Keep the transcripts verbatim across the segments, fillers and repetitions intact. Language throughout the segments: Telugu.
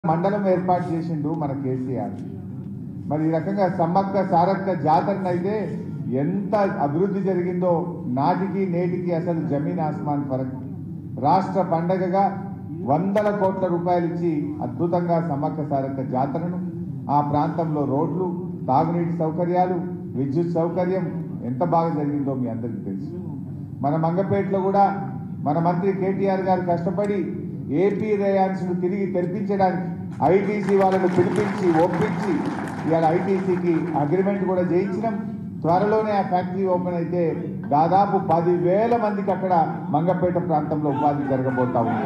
మండలం ఏర్పాటు చేసిండు మన కేసీఆర్. మరి ఈ రకంగా సమ్మక్క సారక్క జాతరను అయితే ఎంత అభివృద్ధి జరిగిందో నాటికి నేటికి అసలు జమీన్ ఆస్మాన్ ఫరక్. రాష్ట్ర పండగగా వందల కోట్ల రూపాయలు ఇచ్చి అద్భుతంగా సమ్మక్క సారక్క జాతరను ఆ ప్రాంతంలో రోడ్లు, తాగునీటి సౌకర్యాలు, విద్యుత్ సౌకర్యం ఎంత బాగా జరిగిందో మీ అందరికీ తెలుసు. మన మంగపేటలో కూడా మన మంత్రి కేటీఆర్ గారు కష్టపడి ఏపీ రేయాన్స్ ను తిరిగి తెరిపించడానికి ఐటీసీ వాళ్ళను పిలిపించి ఒప్పించి ఇవాళ ఐటీసీకి అగ్రిమెంట్ కూడా చేయించినాం. త్వరలోనే ఆ ఫ్యాక్టరీ ఓపెన్ అయితే దాదాపు పదివేల మందికి అక్కడ మంగపేట ప్రాంతంలో ఉపాధి జరగబోతా ఉంది.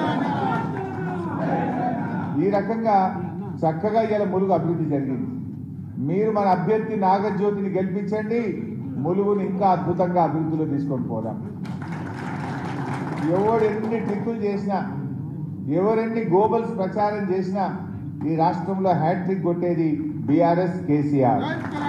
ఈ రకంగా చక్కగా ఇవాళ ములుగు అభివృద్ధి జరిగింది. మీరు మన అభ్యర్థి నాగజ్యోతిని గెలిపించండి, ములుగుని ఇంకా అద్భుతంగా అభివృద్ధిలో తీసుకొని పోదాం. ఎవరు ఎన్ని ట్రిక్కులు చేసినా, ఎవరెన్ని గోబల్స్ ప్రచారం చేసినా ఈ రాష్ట్రంలో హ్యాట్రిక్ కొట్టేది బీఆర్ఎస్ కేసీఆర్.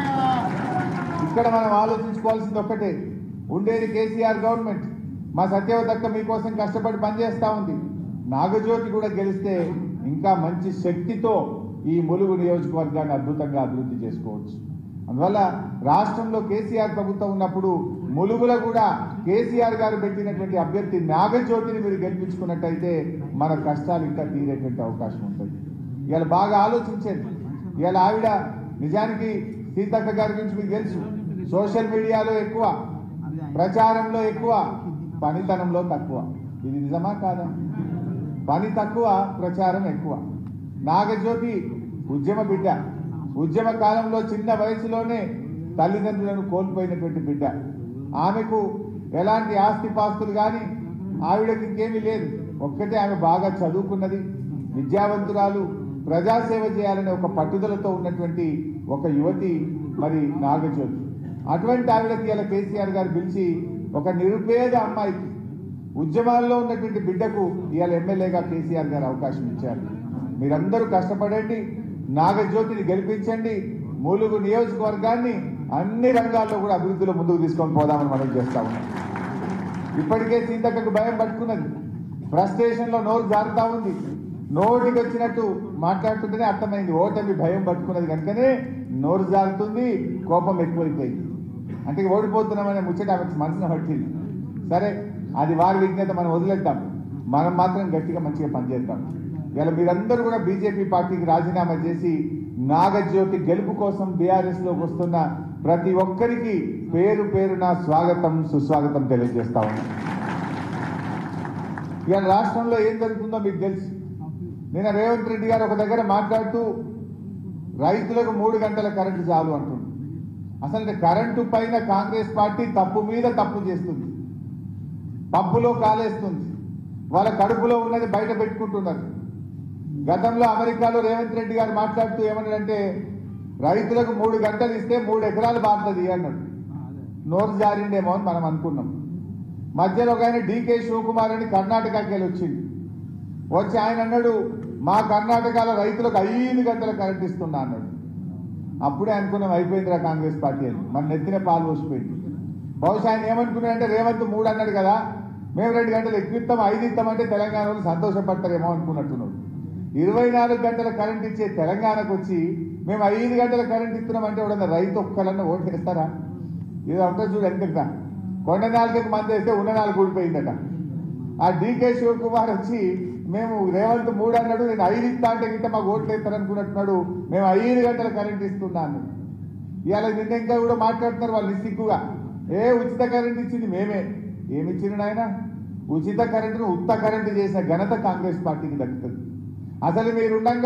ఇక్కడ మనం ఆలోచించుకోవాల్సింది ఒక్కటే, ఉండేది కేసీఆర్ గవర్నమెంట్. మా సత్యవతక్క మీకోసం కష్టపడి పనిచేస్తా ఉంది. నాగజ్యోతి కూడా గెలిస్తే ఇంకా మంచి శక్తితో ఈ ములుగు నియోజకవర్గాన్ని అద్భుతంగా అభివృద్ధి చేసుకోవచ్చు. అందువల్ల రాష్ట్రంలో కేసీఆర్ ప్రభుత్వం ఉన్నప్పుడు ములుగులో కూడా కేసీఆర్ గారు పెట్టినటువంటి అభ్యర్థి నాగజ్యోతిని మీరు గెలిపించుకున్నట్టయితే మన కష్టాలు ఇంకా తీరేటువంటి అవకాశం ఉంటుంది. ఇవాళ బాగా ఆలోచించండి. ఇవాళ ఆవిడ నిజానికి సీతక్క గారి గురించి మీకు తెలుసు, సోషల్ మీడియాలో ఎక్కువ, ప్రచారంలో ఎక్కువ, పనితనంలో తక్కువ. ఇది నిజమా కాదా? పని తక్కువ, ప్రచారం ఎక్కువ. నాగజ్యోతి ఉద్యమ బిడ్డ, ఉద్యమ కాలంలో చిన్న వయసులోనే తల్లిదండ్రులను కోల్పోయినటువంటి బిడ్డ. ఆమెకు ఎలాంటి ఆస్తిపాస్తులు కానీ ఆవిడకి ఇంకేమీ లేదు. ఒక్కటే ఆమె బాగా చదువుకున్నది, విద్యావంతురాలు, ప్రజాసేవ చేయాలనే ఒక పట్టుదలతో ఉన్నటువంటి ఒక యువతి మరి నాగజ్యోతి. అటువంటి ఆవిడకి ఇలా కేసీఆర్ గారు పిలిచి ఒక నిరుపేద అమ్మాయికి, ఉద్యమాల్లో ఉన్నటువంటి బిడ్డకు ఇవాళ ఎమ్మెల్యేగా కేసీఆర్ గారు అవకాశం ఇచ్చారు. మీరందరూ కష్టపడండి, నాగజ్యోతిని గెలిపించండి, ములుగు నియోజకవర్గాన్ని అన్ని రంగాల్లో కూడా అభివృద్ధిలో ముందుకు తీసుకొని పోదామని మనం చేస్తా ఉన్నాం. ఇప్పటికే సీతక్కకు భయం పట్టుకున్నది, ఫ్రస్ట్రేషన్ లో నోరు జారుతా ఉంది. నోటికి వచ్చినట్టు మాట్లాడుతుంటేనే అర్థమైంది ఓటమి భయం పట్టుకున్నది కనుకనే నోరు జారుతుంది, కోపం ఎక్కువైపోయింది. అంటే ఓడిపోతున్నామనే ముచ్చట ఆమెకు మనసును పట్టింది. సరే, అది వారి విజ్ఞత, మనం వదిలేద్దాం. మనం మాత్రం గట్టిగా మంచిగా పనిచేద్దాం. ఇలా మీరందరూ కూడా బీజేపీ పార్టీకి రాజీనామా చేసి నాగజ్యోతి గెలుపు కోసం బీఆర్ఎస్ లోకి వస్తున్న ప్రతి ఒక్కరికి పేరు పేరున స్వాగతం సుస్వాగతం తెలియజేస్తా ఉన్నాం. ఇవాళ రాష్ట్రంలో ఏం జరుగుతుందో మీకు తెలుసు. నిన్న రేవంత్ రెడ్డి గారు ఒక దగ్గర మాట్లాడుతూ రైతులకు మూడు గంటల కరెంటు చాలు అంటుంది. అసలు కరెంటు పైన కాంగ్రెస్ పార్టీ తప్పు మీద తప్పు చేస్తుంది, పప్పులో కాలేస్తుంది, వాళ్ళ కడుపులో ఉన్నది బయట పెట్టుకుంటున్నారు. గతంలో అమెరికాలో రేవంత్ రెడ్డి గారు మాట్లాడుతూ ఏమన్నాడంటే రైతులకు మూడు గంటలు ఇస్తే మూడు ఎకరాలు బాగుంటుంది అన్నాడు. నోరు జారిండేమో అని మనం అనుకున్నాం. మధ్యలో ఒక ఆయన డీకే శివకుమార్ అని కర్ణాటకకి వెళ్ళి వచ్చింది. వచ్చి ఆయన అన్నాడు, మా కర్ణాటకలో రైతులకు ఐదు గంటల కరెంట్ ఇస్తున్నా అన్నాడు. అప్పుడే అనుకున్నాం అయిపోయిందిరా కాంగ్రెస్ పార్టీ అని, మన నెత్తిన పాలు పోసిపోయింది. బహుశా ఆయన ఏమనుకున్నాడంటే రేవంత్ మూడు అన్నాడు కదా, మేము రెండు గంటలు ఎక్కువ ఇస్తాం, ఐదు ఇస్తామంటే తెలంగాణ వాళ్ళు సంతోషపడతారేమో అనుకున్నట్టున్నాడు. ఇరవై నాలుగు గంటల కరెంట్ ఇచ్చే తెలంగాణకు వచ్చి మేము ఐదు గంటల కరెంట్ ఇస్తున్నామంటే కూడా రైతు ఒక్కలన్నా ఓటు వేస్తారా? ఇది ఉంటుంది చూడు ఎంత కొండ నాలుగుకి మంది వేస్తే ఉన్న నాలుగు ఊడిపోయిందట. ఆ డీకే శివకుమార్ వచ్చి మేము రేవంత్ మూడు అన్నాడు, నేను ఐదు ఇస్తా అంటే గిట్ట మాకు ఓట్లు వేస్తారు అనుకున్నట్టున్నాడు, మేము ఐదు గంటల కరెంట్ ఇస్తున్నాను. ఇవాళ నిన్న ఇంకా కూడా మాట్లాడుతున్నారు వాళ్ళు నిస్సిగ్గుగా, ఏ ఉచిత కరెంట్ ఇచ్చింది మేమే. ఏమి ఇచ్చిండు ఆయన? ఉచిత కరెంటును ఉత్త కరెంటు చేసిన ఘనత కాంగ్రెస్ పార్టీకి దక్కుతుంది. అసలు మీరుండగా